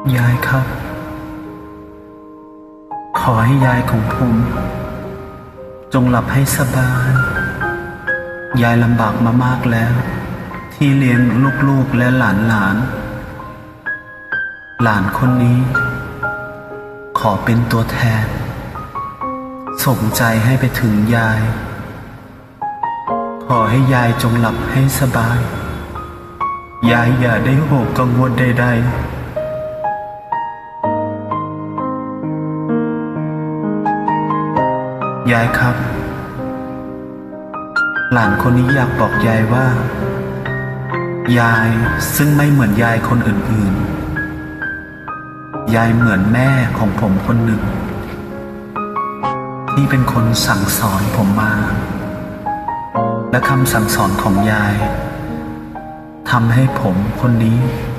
ยายครับ ขอให้ยายของผมจงหลับให้สบาย ยายลำบากมามากแล้วที่เลี้ยงลูกๆและหลานหลานคนนี้ขอเป็นตัวแทนส่งใจให้ไปถึงยายขอให้ยายจงหลับให้สบายยายอย่าได้โศกกังวลใดๆยายครับหลานคนนี้อยากบอกยายว่ายายซึ่งไม่เหมือนยายคนอื่นๆยายเหมือนแม่ของผมคนหนึ่งที่เป็นคนสั่งสอนผมมาและคำสั่งสอนของยายทำให้ผมคนนี้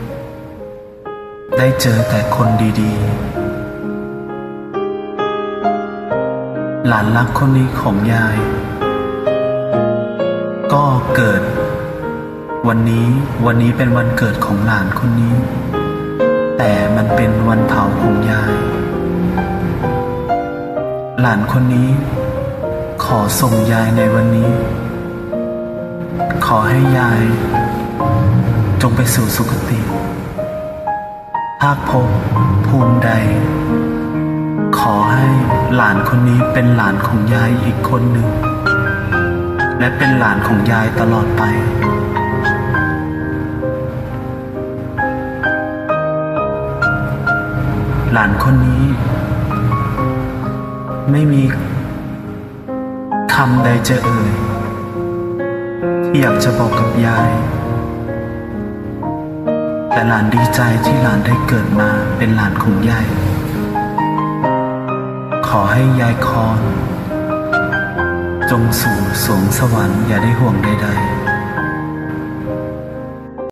ได้เจอแต่คนดีๆหลานรักคนนี้ของยายก็เกิดวันนี้เป็นวันเกิดของหลานคนนี้แต่มันเป็นวันเผาของยายหลานคนนี้ขอส่งยายในวันนี้ขอให้ยายจงไปสู่สุคติภาคภพภูมิใดขอให้หลานคนนี้เป็นหลานของยายอีกคนหนึ่งและเป็นหลานของยายตลอดไปหลานคนนี้ไม่มีคำใดจะเอ่ยที่อยากจะบอกกับยายแต่หลานดีใจที่หลานได้เกิดมาเป็นหลานของยายขอให้ยายคอนจงสู่สวงสวรรค์อย่าได้ห่วงใดๆ